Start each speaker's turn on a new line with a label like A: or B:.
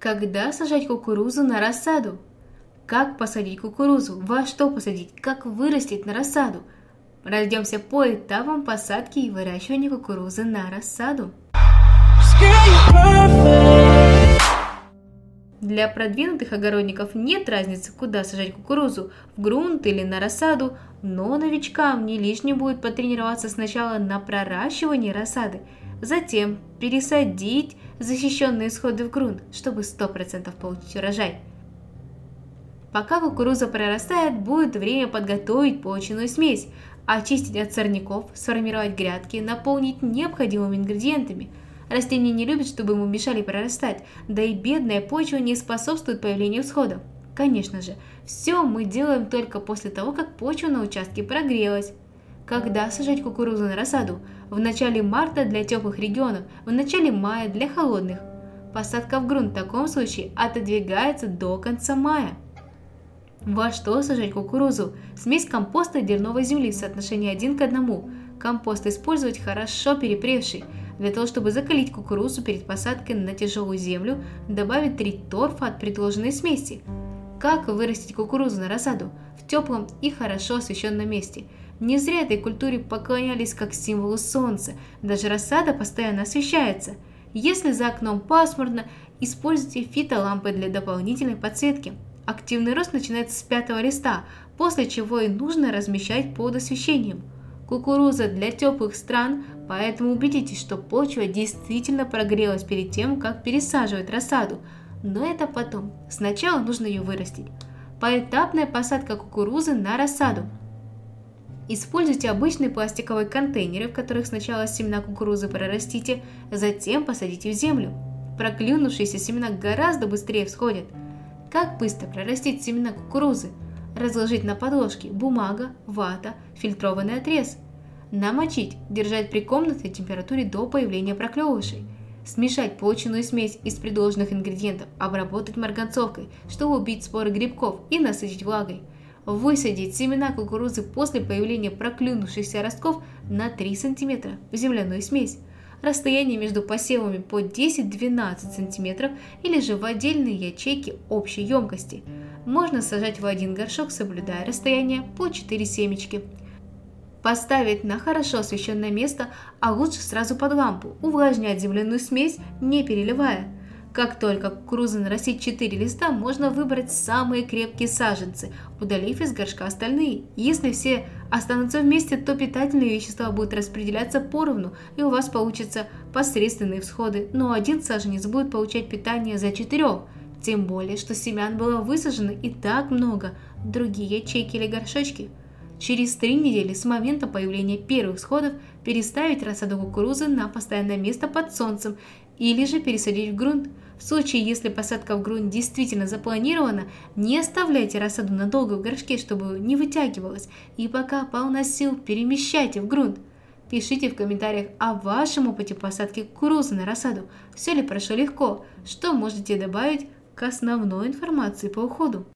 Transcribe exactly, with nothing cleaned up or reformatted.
A: Когда сажать кукурузу на рассаду? Как посадить кукурузу? Во что посадить? Как вырастить на рассаду? Пройдемся по этапам посадки и выращивания кукурузы на рассаду. Для продвинутых огородников нет разницы, куда сажать кукурузу, в грунт или на рассаду, но новичкам не лишним будет потренироваться сначала на проращивании рассады, затем пересадить защищенные всходы в грунт, чтобы сто процентов получить урожай. Пока кукуруза прорастает, будет время подготовить почвенную смесь, очистить от сорняков, сформировать грядки, наполнить необходимыми ингредиентами. Растение не любит, чтобы ему мешали прорастать, да и бедная почва не способствует появлению всходов. Конечно же, все мы делаем только после того, как почва на участке прогрелась. Когда сажать кукурузу на рассаду? В начале марта для теплых регионов, в начале мая для холодных. Посадка в грунт в таком случае отодвигается до конца мая. Во что сажать кукурузу? Смесь компоста и дерновой земли в соотношении один к одному. Компост использовать хорошо перепревший. Для того, чтобы закалить кукурузу перед посадкой на тяжелую землю, добавить три торфа от предложенной смеси. Как вырастить кукурузу на рассаду? В теплом и хорошо освещенном месте. Не зря этой культуре поклонялись как символу солнца, даже рассада постоянно освещается. Если за окном пасмурно, используйте фитолампы для дополнительной подсветки. Активный рост начинается с пятого листа, после чего и нужно размещать под освещением. Кукуруза для теплых стран, поэтому убедитесь, что почва действительно прогрелась перед тем, как пересаживать рассаду, но это потом. Сначала нужно ее вырастить. Поэтапная посадка кукурузы на рассаду. Используйте обычные пластиковые контейнеры, в которых сначала семена кукурузы прорастите, затем посадите в землю. Проклюнувшиеся семена гораздо быстрее всходят. Как быстро прорастить семена кукурузы? Разложить на подложке бумага, вата, фильтрованный отрез. Намочить, держать при комнатной температуре до появления проклевышей. Смешать почвенную смесь из предложенных ингредиентов, обработать марганцовкой, чтобы убить споры грибков и насытить влагой. Высадить семена кукурузы после появления проклюнувшихся ростков на три сантиметра в земляную смесь. Расстояние между посевами по десять-двенадцать сантиметров или же в отдельные ячейки общей емкости. Можно сажать в один горшок, соблюдая расстояние по четыре семечки. Поставить на хорошо освещенное место, а лучше сразу под лампу, увлажнять земляную смесь, не переливая. Как только кукуруза нарастит четыре листа, можно выбрать самые крепкие саженцы, удалив из горшка остальные. Если все останутся вместе, то питательные вещества будут распределяться поровну, и у вас получатся посредственные всходы, но один саженец будет получать питание за четырех. Тем более, что семян было высажено и так много в другие ячейки или горшочки. Через три недели с момента появления первых всходов переставить рассаду кукурузы на постоянное место под солнцем или же пересадить в грунт. В случае, если посадка в грунт действительно запланирована, не оставляйте рассаду надолго в горшке, чтобы не вытягивалась, и пока полно сил перемещайте в грунт. Пишите в комментариях о вашем опыте посадки кукурузы на рассаду. Все ли прошло легко? Что можете добавить к основной информации по уходу?